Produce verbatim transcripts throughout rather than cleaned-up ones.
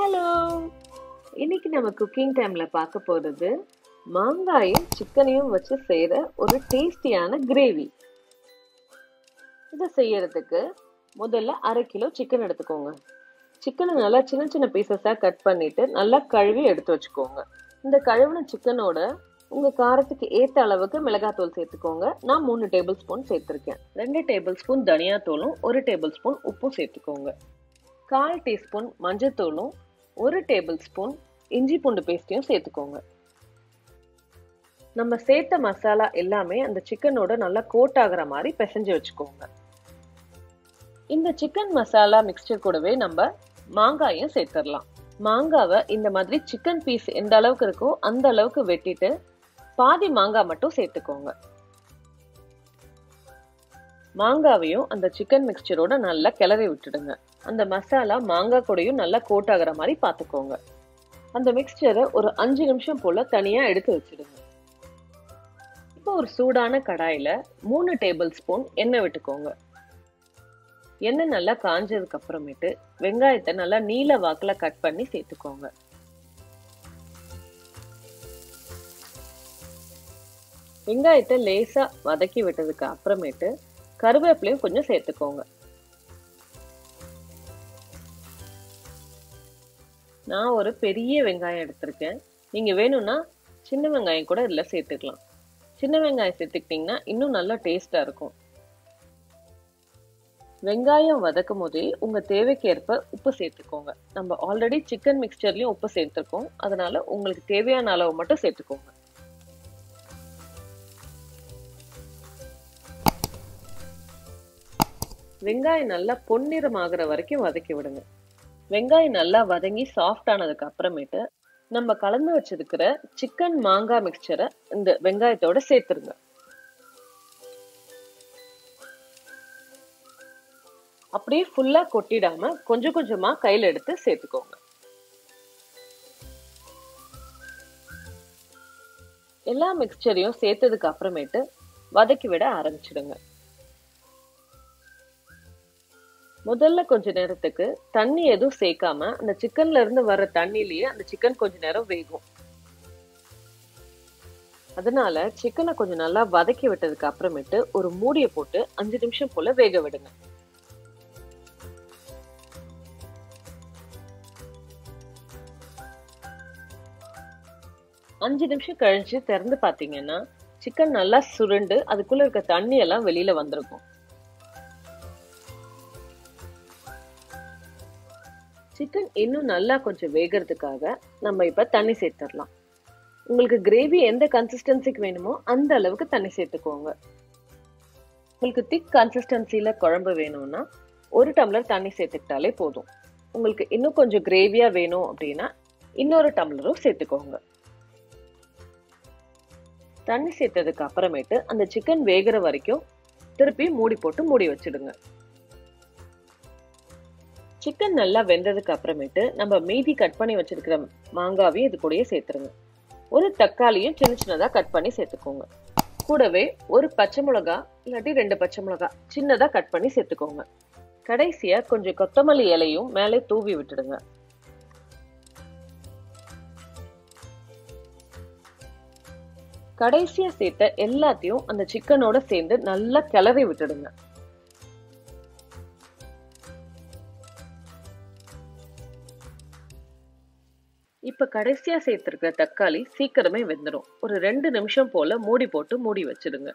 Hello! இன்னைக்கு நம்ம cooking டைம்ல பார்க்க போறது மாங்காயும் சிக்கனையும் வச்சு செய்யற ஒரு டேஸ்டியான கிரேவி. இதை செய்யறதுக்கு முதல்ல அரை கிலோ சிக்கன் எடுத்துக்கோங்க. சிக்கனை நல்லா சின்ன சின்ன பீசஸா கட் பண்ணிட்டு நல்லா கழுவி எடுத்து வச்சுக்கோங்க. இந்த கழுவின சிக்கனோட உங்க காரத்துக்கு ஏத்த அளவுக்கு மிளகாத்தூள் சேர்த்துக்கோங்க. நான் மூணு டேபிள் ஸ்பூன் சேர்த்திருக்கேன். ரெண்டு டேபிள் ஸ்பூன் தனியாத்தூளும் ஒரு டேபிள் ஸ்பூன் உப்பும் சேர்த்துக்கோங்க. கால் டீஸ்பூன் மஞ்சத்தூளும் ஒரு டேபிள் ஸ்பூன் இஞ்சி பூண்டு பேஸ்டையும் சேர்த்துக்கோங்க. நம்ம சேர்த்த மசாலா எல்லாமே அந்த சிக்கனோட நல்லா கோட் ஆகிற மாதிரி பிசைஞ்சு வச்சுக்கோங்க. இந்த சிக்கன் மசாலா மிக்சர் கூடவே நம்ம மாங்காயும் சேர்த்துடலாம். மாங்காவை இந்த மாதிரி சிக்கன் பீஸ் எந்த அளவுக்கு இருக்கோ அந்த அளவுக்கு வெட்டிட்டு பாதி மாங்காய் மட்டும் சேர்த்துக்கோங்க. மாங்காவையும் அந்த சிக்கன் மிக்சரோட நல்லா கிளறி விட்டுடுங்க. அந்த மசாலா மாங்காய் கூடயும் நல்லா கோட் ஆகிற மாதிரி பார்த்துக்கோங்க. அந்த மிக்சரை ஒரு அஞ்சு நிமிஷம் போல தனியா எடுத்து வச்சிடுங்க. இப்போ ஒரு சூடான கடாயில மூணு டேபிள் ஸ்பூன் எண்ணெய் விட்டுக்கோங்க. எண்ணெய் நல்லா காஞ்சதுக்கு அப்புறமேட்டு வெங்காயத்தை நல்லா நீல வாக்குல கட் பண்ணி சேர்த்துக்கோங்க. வெங்காயத்தை லேசா வதக்கி விட்டதுக்கு அப்புறமேட்டு கருவேப்பிலையும் கொஞ்சம் சேர்த்துக்கோங்க. நான் ஒரு பெரிய வெங்காயம் எடுத்திருக்கேன். நீங்க வேணும்னா சின்ன வெங்காயம் கூட இதுல சேர்த்துக்கலாம். சின்ன வெங்காயம் சேர்த்துக்கிட்டீங்கன்னா இன்னும் நல்லா டேஸ்டா இருக்கும். வெங்காயம் வதக்கும் போதே உங்க தேவைக்கு ஏற்ப உப்பு சேர்த்துக்கோங்க. நம்ம ஆல்ரெடி சிக்கன் மிக்சர்லயும் உப்பு சேர்த்துருக்கோம். அதனால உங்களுக்கு தேவையான அளவு மட்டும் சேர்த்துக்கோங்க. வெங்காயம் நல்லா பொன்னிறம் ஆகுற வரைக்கும் வதக்கி விடுங்க. வெங்காயம் நல்லா வதங்கி சாஃப்ட் ஆனதுக்கு அப்புறமேட்டு நம்ம கலந்து வச்சிருக்கிற சிக்கன் மாங்காய் மிக்சரை இந்த வெங்காயத்தோட சேர்த்துருங்க. அப்படியே ஃபுல்லா கொட்டிடாம கொஞ்சம் கொஞ்சமா கையில எடுத்து சேர்த்துக்கோங்க. எல்லா மிக்சரையும் சேர்த்ததுக்கு அப்புறமேட்டு வதக்கி விட ஆரம்பிச்சிடுங்க. முதல்ல கொஞ்ச நேரத்துக்கு தண்ணி எதுவும் சேர்க்காம அந்த சிக்கன்ல இருந்து வர்ற தண்ணிலேயே அந்த சிக்கன் கொஞ்ச நேரம் வேகும். அதனால சிக்கனை கொஞ்சம் நல்லா வதக்கி விட்டதுக்கு அப்புறமேட்டு ஒரு மூடியை போட்டு அஞ்சு நிமிஷம் போல வேக விடுங்க. அஞ்சு நிமிஷம் கழிச்சு திறந்து பாத்தீங்கன்னா சிக்கன் நல்லா சுருண்டு அதுக்குள்ள இருக்க தண்ணி எல்லாம் வெளியில வந்திருக்கும். சிக்கன் இன்னும் நல்லா கொஞ்சம் வேகிறதுக்காக நம்ம இப்ப தண்ணி சேர்த்துடலாம். உங்களுக்கு கிரேவி எந்த கன்சிஸ்டன்சிக்கு வேணுமோ அந்த அளவுக்கு தண்ணி சேர்த்துக்கோங்க. உங்களுக்கு திக் கன்சிஸ்டன்சில குழம்பு வேணும்னா ஒரு டம்ளர் தண்ணி சேர்த்துக்கிட்டாலே போதும். உங்களுக்கு இன்னும் கொஞ்சம் கிரேவியா வேணும் அப்படின்னா இன்னொரு டம்ளரும் சேர்த்துக்கோங்க. தண்ணி சேர்த்ததுக்கு அப்புறமேட்டு அந்த சிக்கன் வேகிற வரைக்கும் திருப்பி மூடி போட்டு மூடி வச்சிடுங்க. சிக்கன் நல்லா வெந்ததுக்கு அப்புறமேட்டு நம்ம மீதி கட் பண்ணி வச்சிருக்கிற மாங்காவையும் இது கூடயே சேர்த்துருங்க. ஒரு தக்காளியும் சின்ன சின்னதா கட் பண்ணி சேர்த்துக்கோங்க. கூடவே ஒரு பச்சை மிளகா இல்லாட்டி ரெண்டு பச்சை மிளகா சின்னதா கட் பண்ணி சேர்த்துக்கோங்க. கடைசியா கொஞ்சம் கொத்தமல்லி இலையும் மேலே தூவி விட்டுடுங்க. கடைசியா சேர்த்த எல்லாத்தையும் அந்த சிக்கனோட சேர்ந்து நல்லா கிளறி விட்டுடுங்க. இப்ப கடைசியா சேர்த்திருக்கிற தக்காளி சீக்கிரமே வெந்துடும். ஒரு ரெண்டு நிமிஷம் போல மூடி போட்டு மூடி வச்சிடுங்க.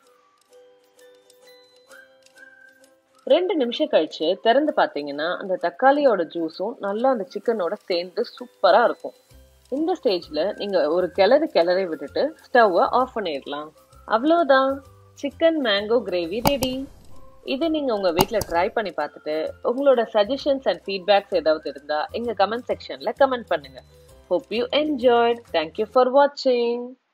ரெண்டு நிமிஷம் கழிச்சு திறந்து பாத்தீங்கன்னா அந்த தக்காளியோட ஜூஸும் நல்லா அந்த சிக்கனோட சேர்ந்து சூப்பரா இருக்கும். இந்த ஸ்டேஜ்ல நீங்க ஒரு கிளறு கிளறி விட்டுட்டு ஸ்டவ்வை ஆஃப் பண்ணிடலாம். அவ்வளவுதான், சிக்கன் மேங்கோ கிரேவி ரெடி. இதை நீங்க உங்க வீட்ல ட்ரை பண்ணி பார்த்துட்டு உங்களோட சஜஷன்ஸ் அண்ட் ஃபீட்பேக்ஸ் ஏதாவது இருந்தா எங்க கமெண்ட் செக்ஷன்ல கமெண்ட் பண்ணுங்க. Hope you enjoyed. Thank you for watching.